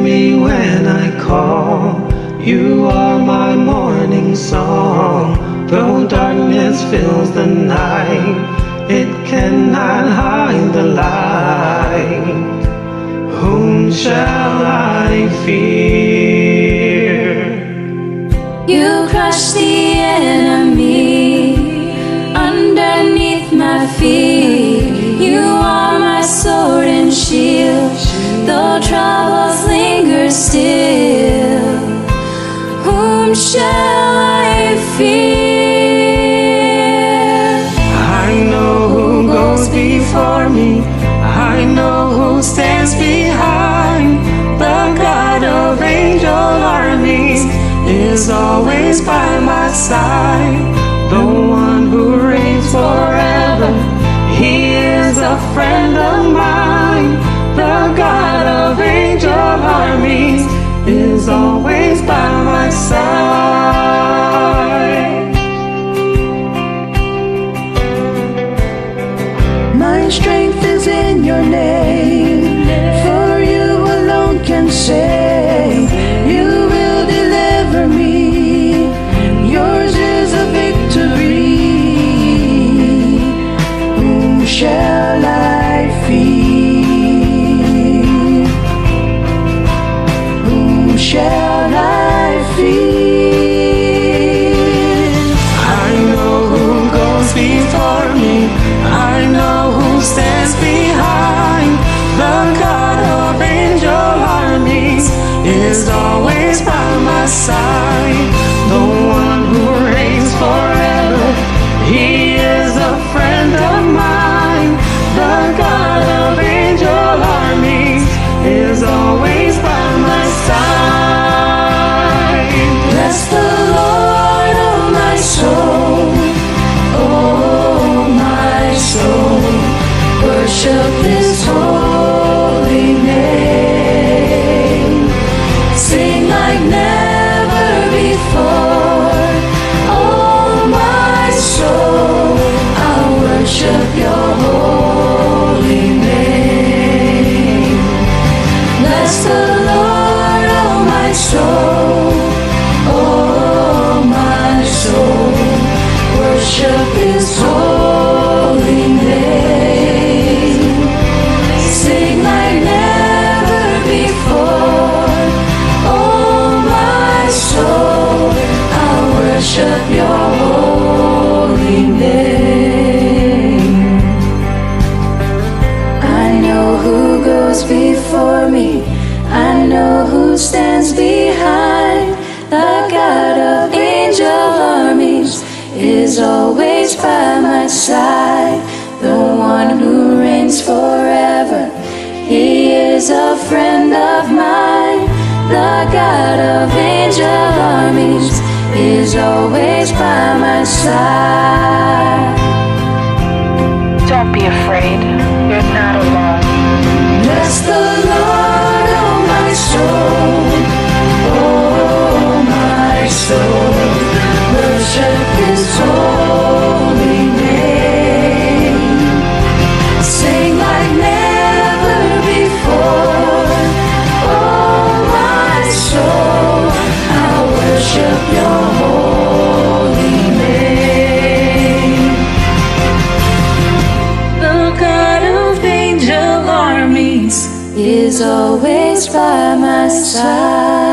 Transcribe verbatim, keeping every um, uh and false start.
me when I call. You are my morning song. Though darkness fills the night, it cannot hide the light. Whom shall I fear? You crush the enemy underneath my feet. You are my sword and shield, though troubles linger still. Whom shall I fear? I know who goes before me, I know who stands behind. The God of angel armies is always by my side. The one who reigns forever, he is a friend of mine. The God of angel armies is always by my side. My strength is in your name, for you alone can save. You will deliver me, yours is a victory. Whom shall I fear? Whom shall I fear? I know who goes before me, I know who stands behind. The God of angel armies is always by my side. The one who reigns forever, he is a friend of mine. The God of angel armies is always by my side. Bless the Lord, oh my soul, oh my soul. Worship his holy name. Sing like never before. Oh my soul, I'll worship your holy name. Bless the Lord, oh my soul, oh my soul. Worship his holy name. Sing like never before. Oh my soul, I'll worship your holy name. I know who goes before me, I know who stands behind. The God of angel armies is always by my side. The one who reigns forever, he is a friend of mine. The God of angel armies is always by my side. Don't be afraid, you're not alone. Bless the Lord, oh my soul, oh my soul. Worship his holy name. Sing like never before. Oh my soul, I'll worship your holy name. The God of angel armies is always by my side.